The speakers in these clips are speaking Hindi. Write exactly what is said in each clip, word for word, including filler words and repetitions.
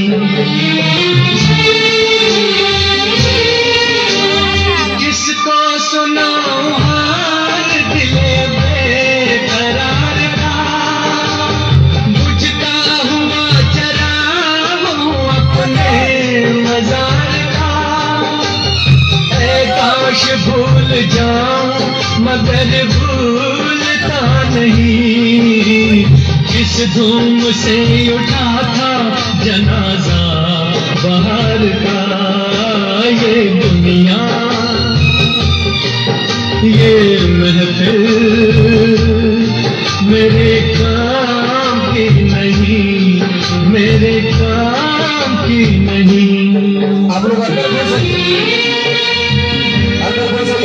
किसको सुनाऊं हाल दिले बेकरार का, बुझता हुआ चराग हूँ अपने मजार का। ऐ काश भूल जाऊं मगर भूलता नहीं, किस धूम से उठा था जनाजा बाहर का। ये दुनिया ये महफिल मेरे काम की नहीं, मेरे काम की नहीं। आप लोग अंदर बोल सकते, अंदर बोल सकते।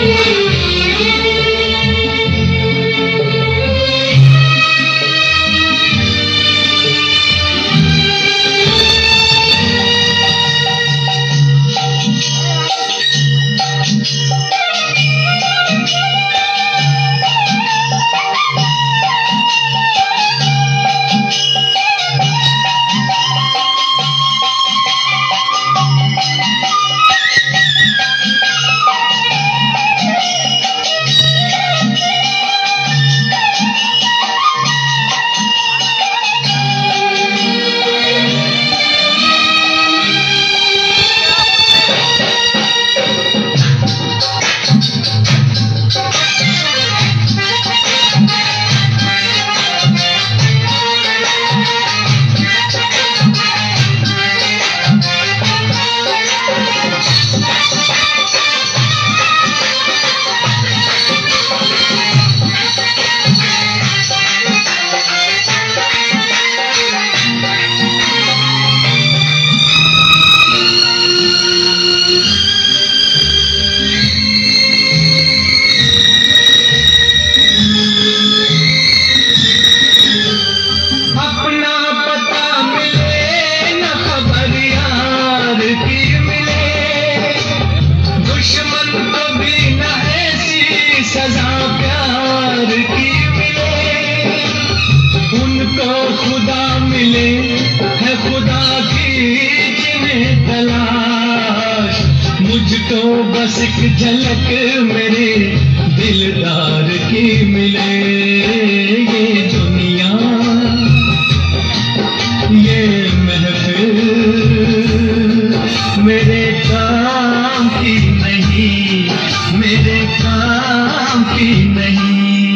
खुदा मिले है खुदा की जिन्हें तलाश, मुझको बस एक झलक मेरे दिलदार की मिले। ये दुनिया ये महफिल मेरे काम की नहीं, मेरे काम की नहीं।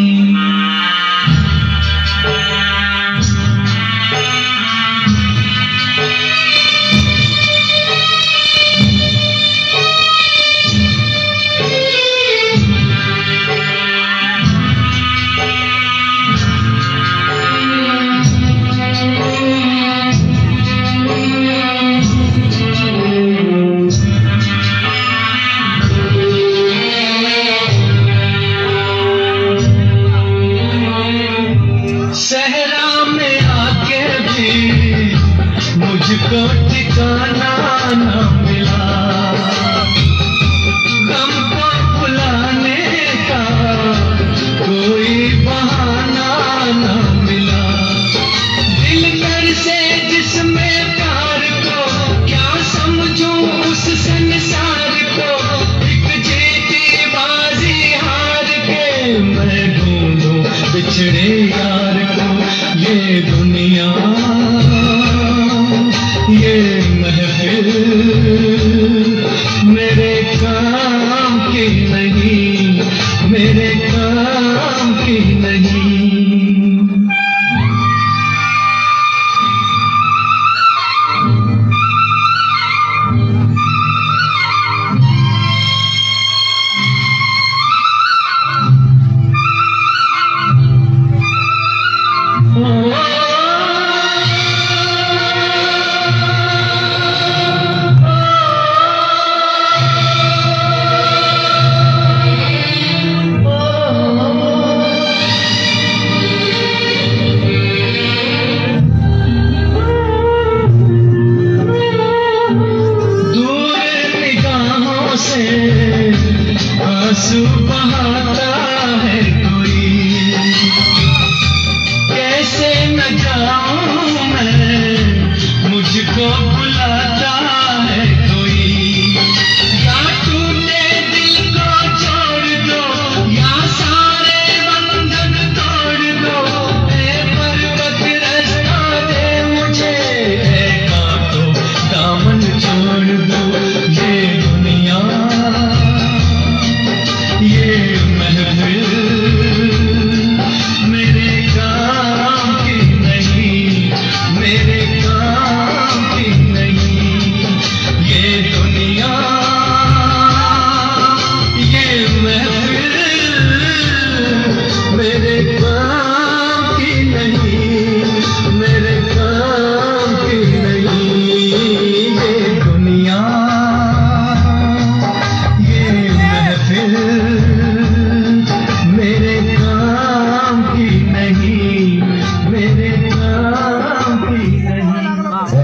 मुझको ठिकाना न मिला, गम को भुलाने का कोई बहाना न मिला। दिल कर से जिसमें प्यार को क्या समझूं उस संसार को, एक जीती बाजी हार के मैं ढूंढूं बिछड़े यार को। ये दुनिया ये महफिल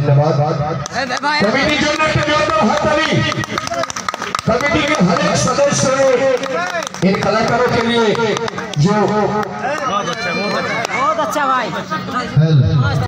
धन्यवाद। कमेटी जनरल के जोरदार हाथ ताली। कमेटी के हर एक सदस्य ने इन कलाकारों के लिए जो बहुत अच्छा बहुत अच्छा बहुत अच्छा भाई।